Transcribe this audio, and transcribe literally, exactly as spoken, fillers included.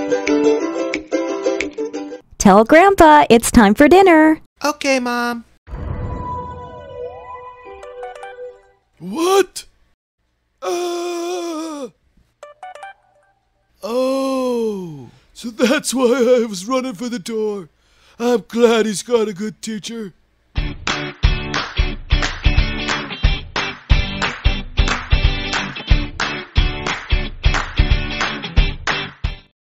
Tell Grandpa it's time for dinner. Okay, Mom. What? Ah! Oh, so that's why I was running for the door. I'm glad he's got a good teacher.